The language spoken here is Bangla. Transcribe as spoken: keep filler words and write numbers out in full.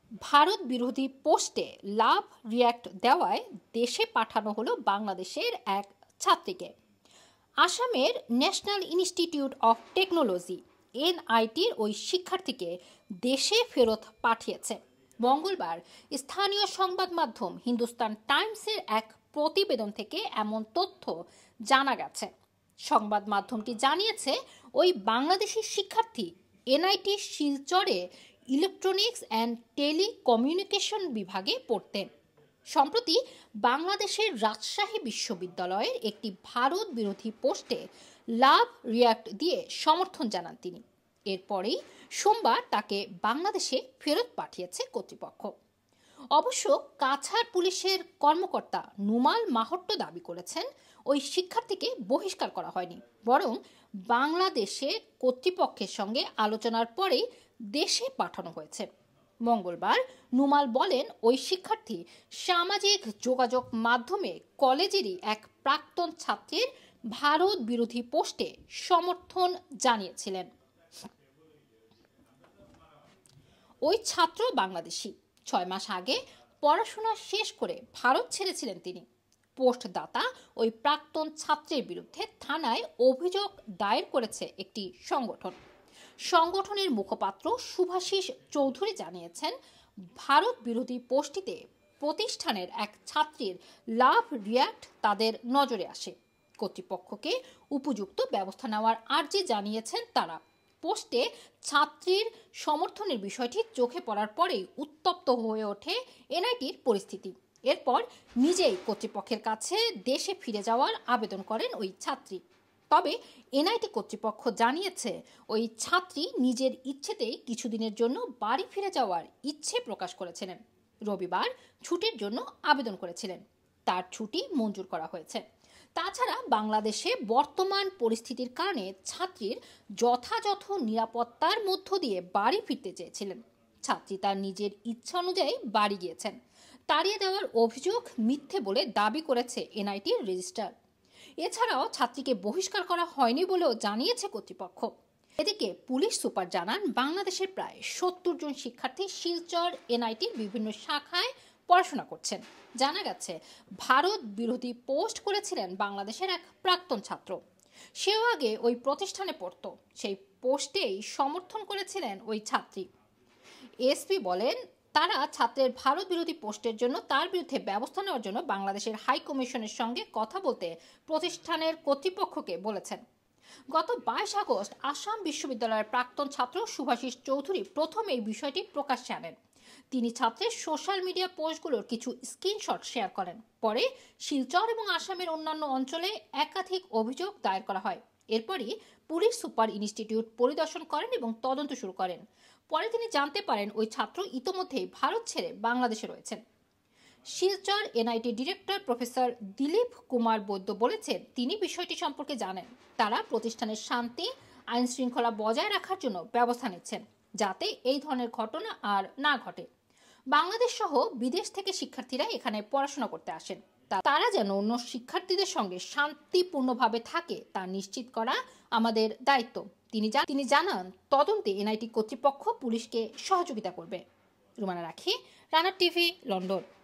ভারত বিরোধী পোস্টে লাভ রিয়্যাক্ট দেওয়ায় দেশে পাঠানো হলো বাংলাদেশের এক ছাত্রীকে। আসামের ন্যাশনাল ইনস্টিটিউট অফ টেকনোলজি এনআইটির ওই শিক্ষার্থীকে দেশে ফেরত পাঠিয়েছে। মঙ্গলবার স্থানীয় সংবাদ মাধ্যম হিন্দুস্তান টাইমসের এক প্রতিবেদন থেকে এমন তথ্য জানা গেছে। সংবাদ মাধ্যমটি জানিয়েছে, ওই বাংলাদেশি শিক্ষার্থী এনআইটি শিলচরে ইলেকট্রনিক্স অ্যান্ড টেলিকমিউনিকেশন বিভাগে পড়তেন। সম্প্রতি বাংলাদেশের রাজশাহী বিশ্ববিদ্যালয়ের একটি ভারত বিরোধী পোস্টে লাভ রিয়্যাক্ট দিয়ে সমর্থন জানান তিনি। এরপরেই সোমবার তাকে বাংলাদেশে ফেরত পাঠিয়েছে কর্তৃপক্ষ। অবশ্য কাছাড় পুলিশের কর্মকর্তা নুমাল মাহট্ট দাবি করেছেন, ওই শিক্ষার্থীকে বহিষ্কার করা হয়নি, বরং বাংলাদেশে কর্তৃপক্ষের সঙ্গে আলোচনার পরেই দেশে পাঠানো হয়েছে। মঙ্গলবার নুমাল বলেন, ওই শিক্ষার্থী সামাজিক যোগাযোগ মাধ্যমে কলেজেরই এক প্রাক্তন ছাত্রীর ভারত বিরোধী পোস্টে সমর্থন জানিয়েছিলেন। ওই ছাত্র বাংলাদেশি, ছয় মাস আগে পড়াশোনা শেষ করে ভারত ছেড়েছিলেন তিনি। পোস্টদাতা ওই প্রাক্তন ছাত্রের বিরুদ্ধে থানায় অভিযোগ দায়ের করেছে একটি সংগঠন। সংগঠনের মুখপাত্র শুভাশিস চৌধুরী জানিয়েছেন, ভারত বিরোধী পোস্টটিতে প্রতিষ্ঠানের এক ছাত্রীর লাভ রিয়্যাক্ট তাদের নজরে আসে। কর্তৃপক্ষকে উপযুক্ত ব্যবস্থা নেওয়ার আর্জি জানিয়েছেন তারা। পোস্টে ছাত্রীর সমর্থনের বিষয়টি চোখে পড়ার পরেই উত্তপ্ত হয়ে ওঠে এনআইটির পরিস্থিতি। এরপর নিজেই কর্তৃপক্ষের কাছে দেশে ফিরে যাওয়ার আবেদন করেন ওই ছাত্রী। তবে এনআইটি কর্তৃপক্ষ জানিয়েছে, ওই ছাত্রী নিজের ইচ্ছেতেই কিছুদিনের জন্য বাড়ি ফিরে যাওয়ার ইচ্ছে প্রকাশ করেছিলেন। রবিবার ছুটির জন্য আবেদন করেছিলেন, তার ছুটি মঞ্জুর করা হয়েছে। তাছাড়া বাংলাদেশে বর্তমান পরিস্থিতির কারণে ছাত্রীর যথাযথ নিরাপত্তার মধ্য দিয়ে বাড়ি ফিরতে চেয়েছিলেন। ছাত্রী তার নিজের ইচ্ছা অনুযায়ী বাড়ি গিয়েছেন। তাড়িয়ে দেওয়ার অভিযোগ মিথ্যে বলে দাবি করেছে এনআইটির রেজিস্ট্রার। এছাড়াও ছাত্রীকে বহিষ্কার করা হয়নি বলেও জানিয়েছে কর্তৃপক্ষ। এদিকে পুলিশ সুপার জানান, বাংলাদেশের প্রায় সত্তর জন শিক্ষার্থী শিলচর এনআইটির বিভিন্ন শাখায় পড়াশোনা করছেন। জানা গেছে, ভারত বিরোধী পোস্ট করেছিলেন বাংলাদেশের এক প্রাক্তন ছাত্র। সেও আগে ওই প্রতিষ্ঠানে পড়ত। সেই পোস্টেই সমর্থন করেছিলেন ওই ছাত্রী। এসপি বলেন, তারা ছাত্রের ভারত বিরোধী পোস্টের জন্য তার বিরুদ্ধে ব্যবস্থা নেওয়ার জন্য বাংলাদেশের হাই কমিশনের সঙ্গে কথা বলতে প্রতিষ্ঠানের কর্তৃপক্ষকে বলেছেন। গত বাইশ আগস্ট আসাম বিশ্ববিদ্যালয়ের প্রাক্তন ছাত্র শুভাশিস চৌধুরী প্রথম এই বিষয়টি প্রকাশ্যে আনেন। তিনি ছাত্রের সোশ্যাল মিডিয়া পোস্টগুলোর কিছু স্ক্রিনশট শেয়ার করেন। পরে শিলচর এবং আসামের অন্যান্য অঞ্চলে একাধিক অভিযোগ দায়ের করা হয়। এরপরই পুলিশ সুপার ইনস্টিটিউট পরিদর্শন করেন এবং তদন্ত শুরু করেন। পরে তিনি জানতে পারেন, ওই ছাত্র ইতোমধ্যেই ভারত ছেড়ে বাংলাদেশে রয়েছেন। Silchar NIT director professor Dilip Kumar Baidya বলেছেন, তিনি বিষয়টি সম্পর্কে জানেন। তারা প্রতিষ্ঠানের শান্তি আইন শৃঙ্খলা বজায় রাখার জন্য ব্যবস্থা নিচ্ছেন, যাতে এই ধরনের ঘটনা আর না ঘটে। বাংলাদেশ সহ বিদেশ থেকে শিক্ষার্থীরা এখানে পড়াশোনা করতে আসেন, তারা যেন অন্য শিক্ষার্থীদের সঙ্গে শান্তিপূর্ণভাবে থাকে তা নিশ্চিত করা আমাদের দায়িত্ব। তিনি তিনি জানান, তদন্তে এনআইটি কর্তৃপক্ষ পুলিশকে সহযোগিতা করবে। রুমানা রাখি, রানা টিভি, লন্ডন।